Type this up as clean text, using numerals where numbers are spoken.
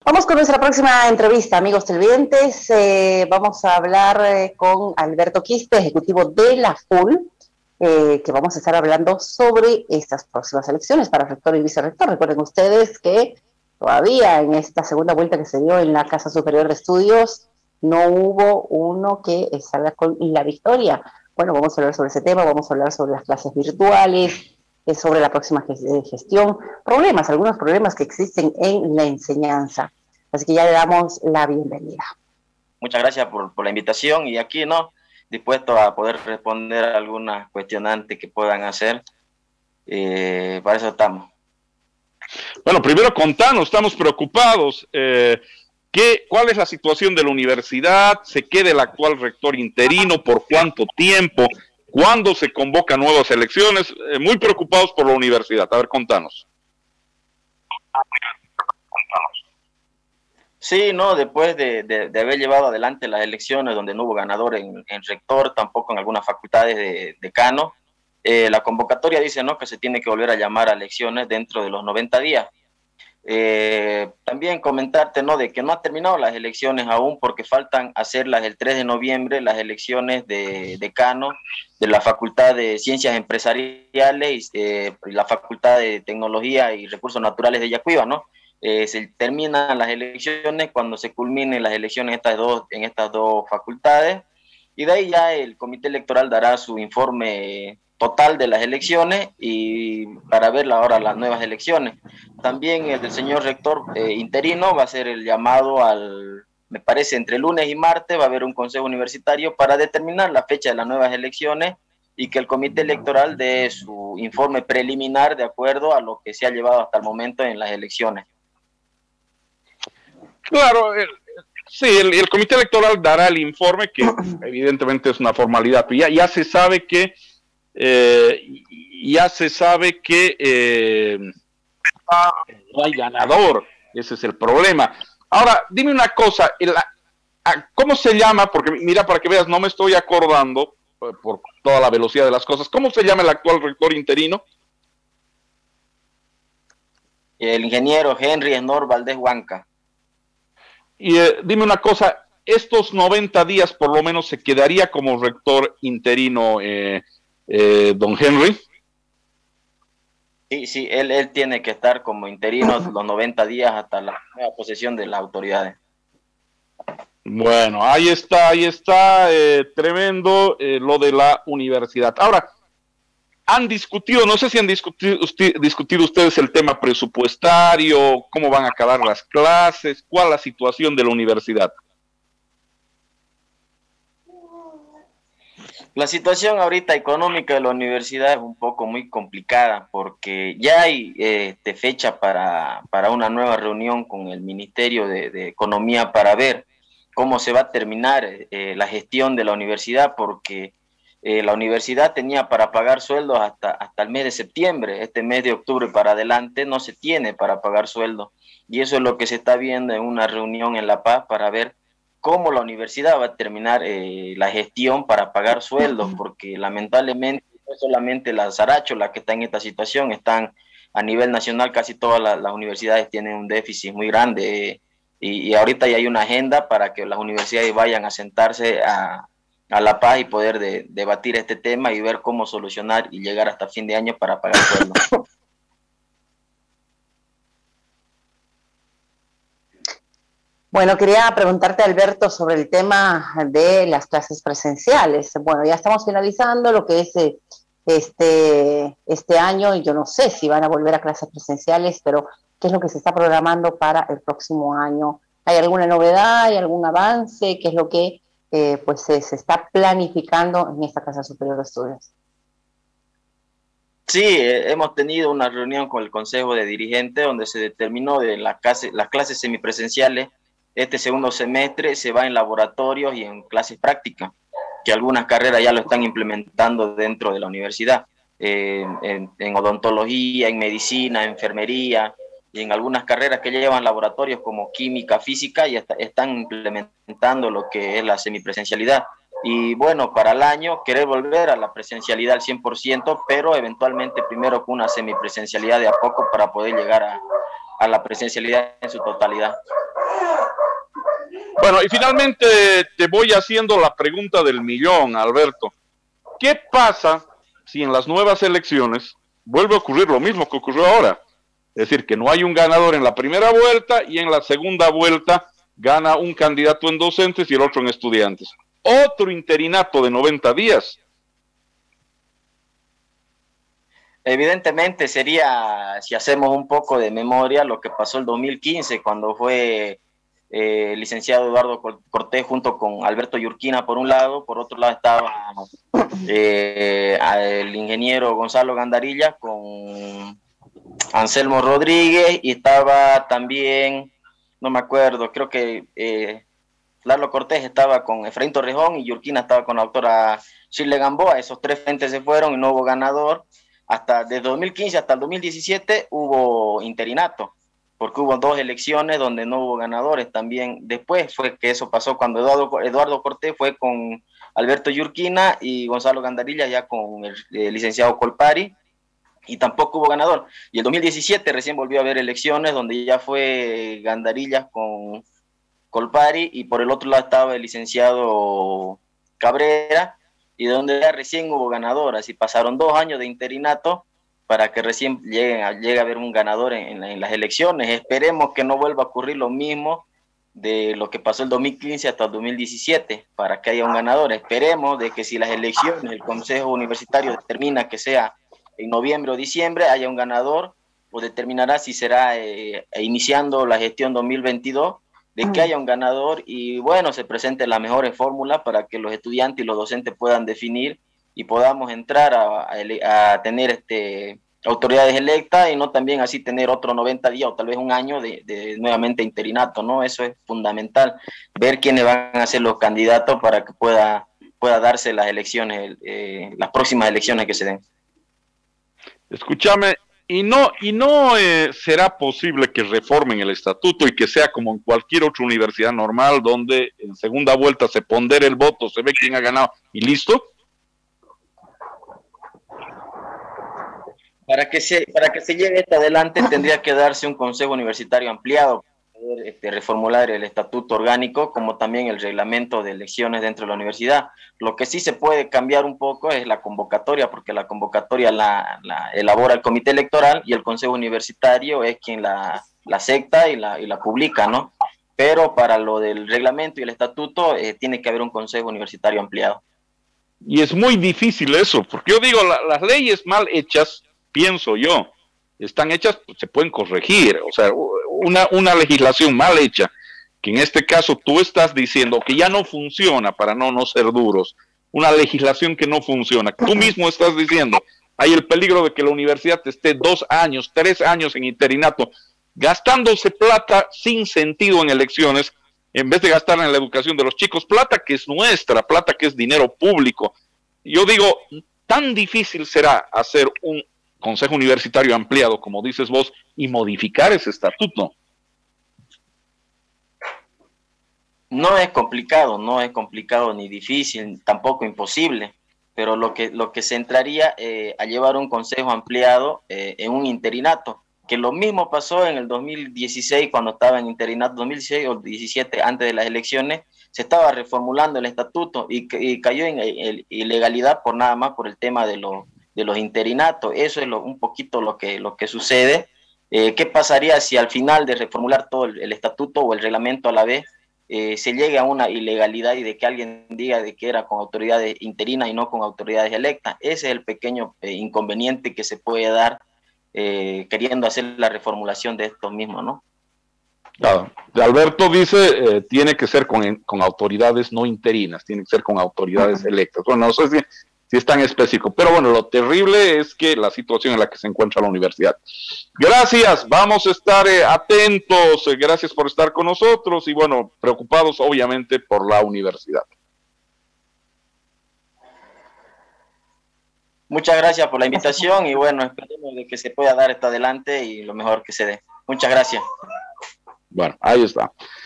Vamos con nuestra próxima entrevista, amigos televidentes. Vamos a hablar con Alberto Quispe, ejecutivo de la FUL, que vamos a estar hablando sobre estas próximas elecciones para rector y vicerrector. Recuerden ustedes que todavía en esta segunda vuelta que se dio en la Casa Superior de Estudios no hubo uno que salga con la victoria. Bueno, vamos a hablar sobre ese tema, vamos a hablar sobre las clases virtuales, sobre la próxima gestión, algunos problemas que existen en la enseñanza. Así que ya le damos la bienvenida. Muchas gracias por la invitación y aquí, ¿no? Dispuesto a poder responder a algunas cuestionantes que puedan hacer. Para eso estamos. Bueno, primero contanos, estamos preocupados. ¿Cuál es la situación de la universidad? ¿Se queda el actual rector interino? ¿Por cuánto tiempo? ¿Cuándo se convocan nuevas elecciones? Muy preocupados por la universidad. A ver, contanos. Sí, no, después de haber llevado adelante las elecciones donde no hubo ganador en rector, tampoco en algunas facultades de decano, la convocatoria dice, ¿no?, que se tiene que volver a llamar a elecciones dentro de los 90 días. También comentarte, ¿no?, de que no han terminado las elecciones aún porque faltan hacerlas el 3 de noviembre, las elecciones de decano de la Facultad de Ciencias Empresariales y la Facultad de Tecnología y Recursos Naturales de Yacuiba, ¿no? Se terminan las elecciones cuando se culminen las elecciones en estas dos facultades, y de ahí ya el comité electoral dará su informe total de las elecciones y para ver ahora las nuevas elecciones. También el señor rector interino va a hacer el llamado me parece entre lunes y martes va a haber un consejo universitario para determinar la fecha de las nuevas elecciones y que el comité electoral dé su informe preliminar de acuerdo a lo que se ha llevado hasta el momento en las elecciones. Claro, sí, el comité electoral dará el informe, que evidentemente es una formalidad, pero ya se sabe que no hay ganador, ese es el problema. Ahora, dime una cosa, ¿cómo se llama? Porque mira, para que veas, no me estoy acordando por toda la velocidad de las cosas. ¿Cómo se llama el actual rector interino? El ingeniero Henry Snor Valdés Huanca. Y dime una cosa, estos 90 días por lo menos se quedaría como rector interino don Henry. Sí, él tiene que estar como interino los 90 días hasta la nueva posesión de las autoridades. Bueno, ahí está, tremendo lo de la universidad. Ahora, han discutido, no sé si han discutido ustedes el tema presupuestario, cómo van a acabar las clases, cuál es la situación de la universidad. La situación ahorita económica de la universidad es un poco muy complicada porque ya hay fecha para una nueva reunión con el Ministerio de Economía para ver cómo se va a terminar la gestión de la universidad, porque la universidad tenía para pagar sueldos hasta el mes de septiembre. Este mes de octubre para adelante no se tiene para pagar sueldos, y eso es lo que se está viendo en una reunión en La Paz para ver cómo la universidad va a terminar la gestión para pagar sueldos, porque lamentablemente no solamente la Saracho la que está en esta situación, están a nivel nacional, casi todas las universidades tienen un déficit muy grande, y ahorita ya hay una agenda para que las universidades vayan a sentarse a La Paz y poder debatir este tema y ver cómo solucionar y llegar hasta fin de año para pagar sueldos. Bueno, quería preguntarte, Alberto, sobre el tema de las clases presenciales. Bueno, ya estamos finalizando lo que es este año, y yo no sé si van a volver a clases presenciales, pero ¿qué es lo que se está programando para el próximo año? ¿Hay alguna novedad? ¿Hay algún avance? ¿Qué es lo que se está planificando en esta Casa Superior de Estudios? Sí, hemos tenido una reunión con el Consejo de Dirigentes donde se determinó de las clases semipresenciales. Este segundo semestre se va en laboratorios y en clases prácticas, que algunas carreras ya lo están implementando dentro de la universidad, en odontología, en medicina, enfermería, y en algunas carreras que llevan laboratorios como química, física, ya están implementando lo que es la semipresencialidad. Y bueno, para el año querer volver a la presencialidad al 100%, pero eventualmente primero con una semipresencialidad de a poco para poder llegar a la presencialidad en su totalidad. Bueno, y finalmente te voy haciendo la pregunta del millón, Alberto. ¿Qué pasa si en las nuevas elecciones vuelve a ocurrir lo mismo que ocurrió ahora? Es decir, que no hay un ganador en la primera vuelta y en la segunda vuelta gana un candidato en docentes y el otro en estudiantes. Otro interinato de 90 días. Evidentemente sería, si hacemos un poco de memoria, lo que pasó el 2015 cuando fue licenciado Eduardo Cortés junto con Alberto Yurquina por un lado, por otro lado estaba el ingeniero Gonzalo Gandarilla con Anselmo Rodríguez y estaba también, no me acuerdo, creo que Lalo Cortés estaba con Efraín Torrejón y Yurquina estaba con la doctora Shirley Gamboa. Esos tres frentes se fueron y no hubo ganador. Hasta desde 2015 hasta el 2017 hubo interinato, porque hubo 2 elecciones donde no hubo ganadores. También después fue que eso pasó cuando Eduardo Cortés fue con Alberto Yurquina y Gonzalo Gandarilla ya con el licenciado Colpari, y tampoco hubo ganador. Y el 2017 recién volvió a haber elecciones donde ya fue Gandarillas con Colpari y por el otro lado estaba el licenciado Cabrera, y donde ya recién hubo ganadoras y pasaron 2 años de interinato para que recién llegue a haber un ganador en las elecciones. Esperemos que no vuelva a ocurrir lo mismo de lo que pasó el 2015 hasta el 2017 para que haya un ganador. Esperemos de que si las elecciones, el Consejo Universitario determina que sea en noviembre o diciembre, haya un ganador, o determinará si será iniciando la gestión 2022, de que haya un ganador y bueno, se presenten las mejores fórmulas para que los estudiantes y los docentes puedan definir y podamos entrar a tener autoridades electas y no también así tener otro 90 días o tal vez un año de nuevamente interinato, ¿no? Eso es fundamental, ver quiénes van a ser los candidatos para que pueda darse las elecciones, las próximas elecciones que se den. Escúchame, y no será posible que reformen el estatuto y que sea como en cualquier otra universidad normal, donde en segunda vuelta se pondera el voto, se ve quién ha ganado y listo. Para que se lleve esto adelante tendría que darse un consejo universitario ampliado para poder reformular el estatuto orgánico, como también el reglamento de elecciones dentro de la universidad. Lo que sí se puede cambiar un poco es la convocatoria, porque la convocatoria la elabora el comité electoral y el consejo universitario es quien la acepta y la publica, ¿no? Pero para lo del reglamento y el estatuto tiene que haber un consejo universitario ampliado. Y es muy difícil eso, porque yo digo, las leyes mal hechas, pienso yo, están hechas, pues, se pueden corregir. O sea, una legislación mal hecha, que en este caso tú estás diciendo que ya no funciona, para no ser duros, una legislación que no funciona, tú mismo estás diciendo, hay el peligro de que la universidad esté 2 años, 3 años en interinato, gastándose plata sin sentido en elecciones, en vez de gastar en la educación de los chicos, plata que es nuestra, plata que es dinero público. Yo digo, tan difícil será hacer un consejo universitario ampliado, como dices vos, y modificar ese estatuto. No es complicado ni difícil, tampoco imposible, pero lo que se entraría a llevar un consejo ampliado en un interinato, que lo mismo pasó en el 2016 cuando estaba en interinato, 2016 o 2017, antes de las elecciones, se estaba reformulando el estatuto y cayó en ilegalidad por nada más por el tema de los interinatos. Eso es un poquito lo que sucede. ¿Qué pasaría si al final de reformular todo el estatuto o el reglamento a la vez se llegue a una ilegalidad y de que alguien diga de que era con autoridades interinas y no con autoridades electas? Ese es el pequeño inconveniente que se puede dar queriendo hacer la reformulación de estos mismos, ¿no? Claro. Alberto dice, tiene que ser con autoridades no interinas, tiene que ser con autoridades electas. Bueno, no sé si es tan específico, pero bueno, lo terrible es que la situación en la que se encuentra la universidad. Gracias, vamos a estar atentos, gracias por estar con nosotros y bueno, preocupados obviamente por la universidad. Muchas gracias por la invitación y bueno, esperemos de que se pueda dar esto adelante y lo mejor que se dé. Muchas gracias. Bueno, ahí está.